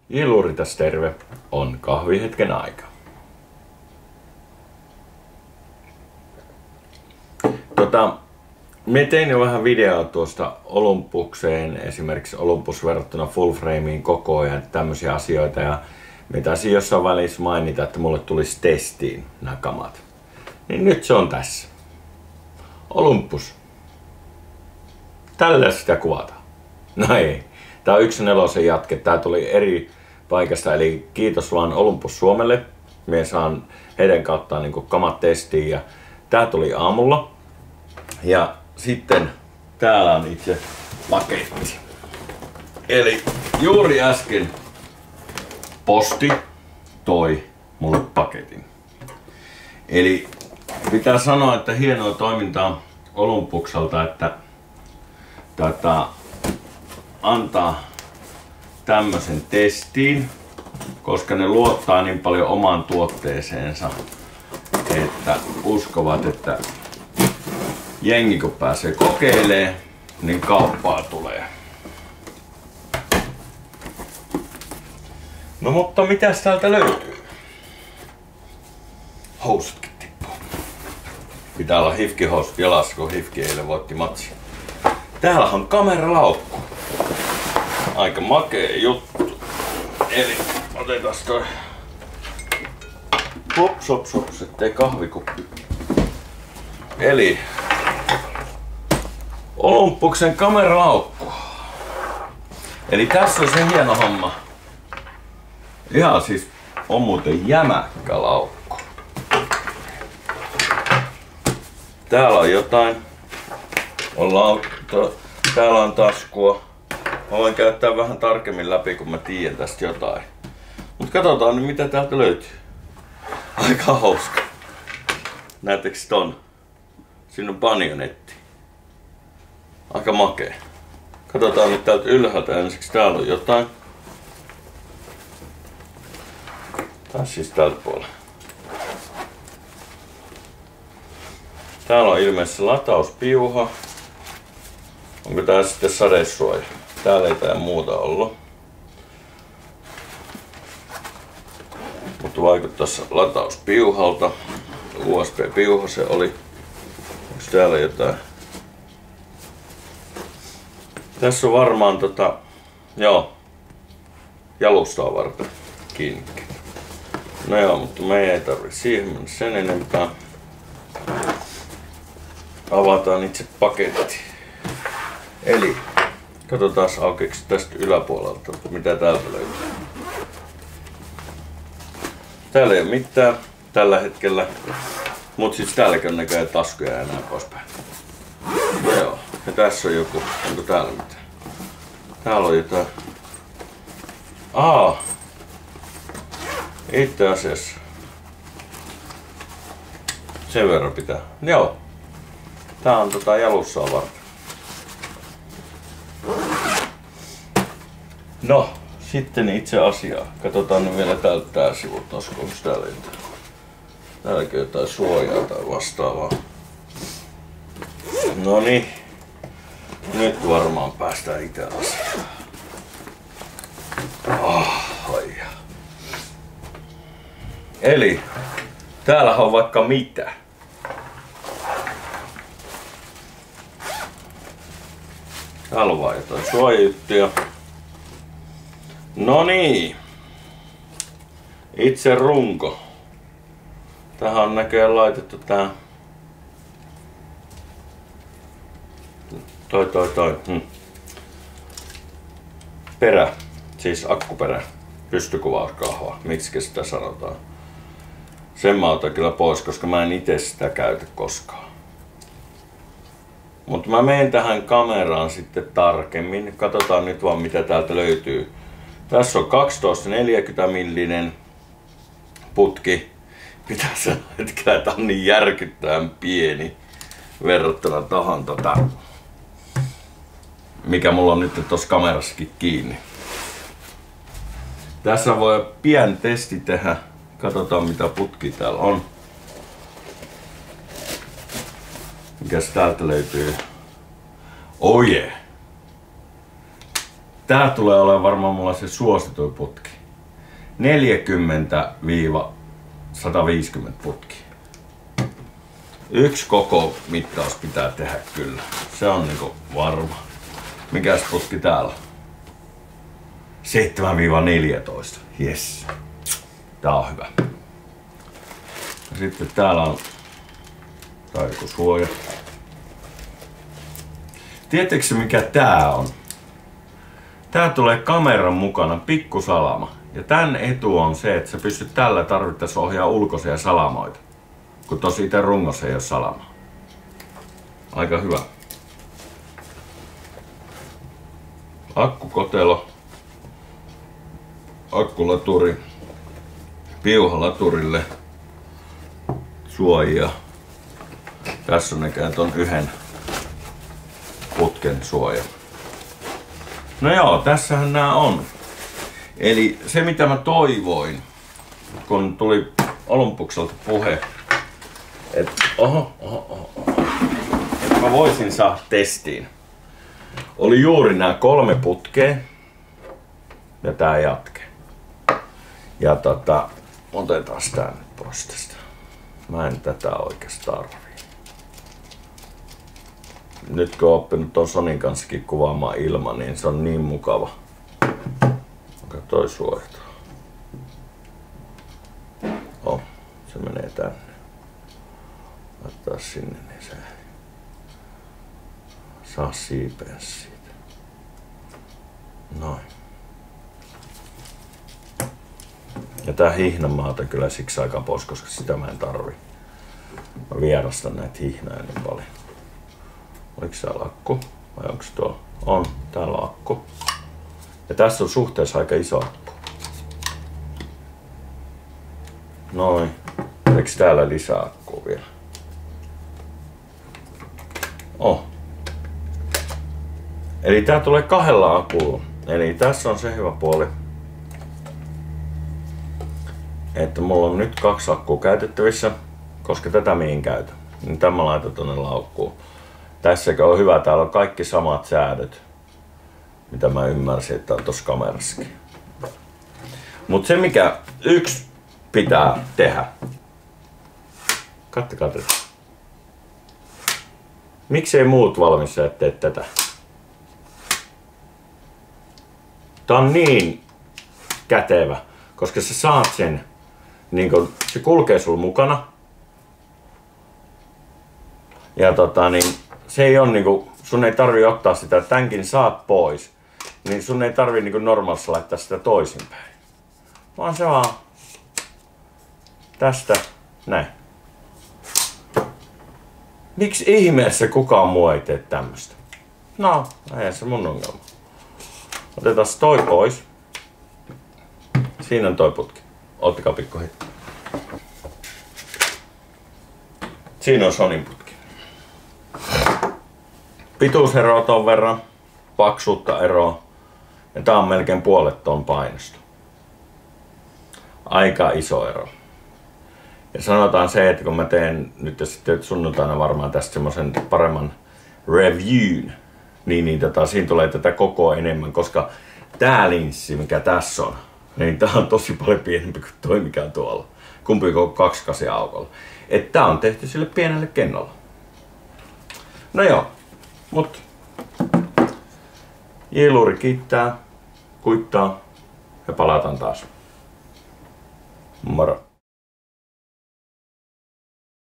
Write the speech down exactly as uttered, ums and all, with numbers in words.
Iluri tässä terve, on kahvihetken aika. Tota, me tein jo vähän videoa tuosta Olympukseen, esimerkiksi Olympus verrattuna full frameen kokoon ja tämmöisiä asioita. Ja me taisin jossain välissä mainita, että mulle tulisi testiin nämä kamat. Niin nyt se on tässä. Olympus. Tällä sitä kuvataan. No ei. Tää on yksi nelosen jatke. Tää tuli eri paikasta, eli kiitos vaan Olympus Suomelle. Me saan heidän kauttaan niin kamat testiin ja tää tuli aamulla. Ja sitten täällä on itse paketti. Eli juuri äsken posti toi mulle paketin. Eli pitää sanoa, että hienoa toimintaa Olympukselta, että tätä antaa tämmöisen testiin, koska ne luottaa niin paljon omaan tuotteeseensa, että uskovat, että jengi kun pääsee kokeilemaan, niin kauppaa tulee. No mutta mitäs täältä löytyy? Housutkin tippuu. Pitää olla hifkihousut jalassa, kun hifki eilen voitti matsi. Täällä on kameralaukku. Aika makea juttu. Eli otetaan toi hops hops hops, ettei kahvikuppi. Eli Olympuksen kameralaukku. Eli tässä on se hieno homma. Ihan siis on muuten jämäkkä laukku. Täällä on jotain. On laukku. Täällä on taskua. Mä voin käyttää vähän tarkemmin läpi, kun mä tiedän tästä jotain. Mut katsotaan nyt mitä täältä löytyy. Aika hauska. Näettekö ton? Siinä on banjonetti. Aika makea. Katsotaan nyt täältä ylhäältä ensiksi. Täällä on jotain. Taas siis tältä puolella. Täällä on ilmeisesti latauspiuha. Onko tää sitten sadesuoja? Täällä ei tää muuta ollut. Mutta vaikuttaisi latauspiuhalta. U S B-piuha se oli. Onko täällä jotain? Tässä on varmaan tota... Joo. Jalustaa varten kiinnikki. No joo, mutta me ei tarvitse siihen mennä sen enempää. Avataan itse paketti. Eli katsotaan aukeeksi tästä yläpuolelta, mitä täältä löytyy. Täällä ei ole mitään tällä hetkellä, mutta siis täälläkin on näköjään taskuja ja näin poispäin. Joo, ja tässä on joku, onko täällä mitään? Täällä on jotain. Aa! Itse asiassa. Sen verran pitää. Joo. Tää on tota jalussaa varten. No, sitten itse asiaa. Katsotaan nyt vielä täältä tää sivu. Onko täällä jotain? Täälläkin jotain suojaa tai vastaavaa. No niin. Nyt varmaan päästään itse asiaan. Oh, aija. Eli täällä on vaikka mitä. Täällä on vaan jotain suojajuttuja. No niin. Itse runko. Tähän on näköjään laitettu tää. Toi toi toi. Hm. Perä. Siis akkuperä. Pystykuvauskahva. Miksi sitä sanotaan? Sen mä otan kyllä pois, koska mä en itse sitä käytä koskaan. Mutta mä menen tähän kameraan sitten tarkemmin. Katsotaan nyt vaan mitä täältä löytyy. Tässä on kaksitoista neljäkymmentä millinen putki. Pitää sanoa, että kyllä tää on niin järkyttävän pieni verrattuna tohon tota, mikä mulla on nyt tossa kamerassakin kiinni. Tässä voi pieni testi tehdä. Katsotaan mitä putki täällä on. Mikäs täältä löytyy? Oh yeah. Tää tulee olemaan varmaan mulla se suosituin putki. neljäkymmentä sata viisikymmentä putki. Yksi koko mittaus pitää tehdä kyllä. Se on niinku varma. Mikäs putki täällä on? seitsemän neljätoista. Yes. Tää on hyvä. Ja sitten täällä on tää on joku suoja. Tiedättekö mikä tää on? Tää tulee kameran mukana pikkusalama. Ja tän etu on se, että sä pystyt tällä tarvittaessa ohjaa ulkoisia salamoita. Kun tosi itse rungossa ei ole salama. Aika hyvä. Akkukotelo. Akkulaturi. Piuhalaturille. Suojia. Tässä on näkään ton yhden putken suoja. No joo, tässähän nämä on. Eli se mitä mä toivoin, kun tuli Olympukselta puhe, että oho, oho, oho, että mä voisin saada testiin, oli juuri nämä kolme putkea ja tää jatke. Ja tota, otetaan tää nyt pois tästä. Mä en tätä oikeastaan tarvii. Nyt kun oon oppinut ton Sonin kanssakin kuvaamaan ilman, niin se on niin mukava. Onko toi suojata? Oh, se menee tänne. Laittaa sinne, niin se saa siipeä siitä. Noin. Ja tää hihnamaata kyllä siksi aika pois, koska sitä mä en tarvi. Mä vierastan näitä hihnoja niin paljon. Oliko täällä akku? Vai onko tuo? On. Täällä on akku. Ja tässä on suhteessa aika iso akku. Noin. Eikö täällä lisää akkua vielä? Oh. Eli tää tulee kahdella akulla. Eli tässä on se hyvä puoli, että mulla on nyt kaksi akkua käytettävissä, koska tätä mihin käytä. Niin tämä laitan tonne laukkuun. Tässäkin on hyvä, täällä on kaikki samat säädöt, mitä mä ymmärsin, että on tossa kamerassakin. Mut se mikä yksi pitää tehdä. Kattokaa tätä. Miksei muut valmistajat tee tätä? Tää on niin kätevä, koska sä saat sen, niin kun se kulkee sul mukana. Ja tota niin, se ei on niinku, sun ei tarvi ottaa sitä, tämänkin saat pois. Niin sun ei tarvi niinku normaalissa laittaa sitä toisinpäin. Vaan se vaan tästä, näin. Miksi ihmeessä kukaan muu ei tee tämmöstä? No, ei se mun ongelma. Otetaan toi pois. Siinä on toi putki. Ottakaa pikku hetki. Siinä on Sonin putki. Pituuseroa ton verran, paksuutta eroa. Ja tää on melkein puolet ton painosta. Aika iso ero. Ja sanotaan se, että kun mä teen nyt sitten sunnuntaina varmaan tästä semmosen paremman reviewn, niin, niin tota, siinä tulee tätä kokoa enemmän, koska tää linssi, mikä tässä on, niin tää on tosi paljon pienempi kuin toi mikä tuolla. Kumpi kuin kaksi aukolla. Että tää on tehty sille pienelle kennolle. No joo, mut J-luuri kiittää, kuittaa ja palataan taas. Moro.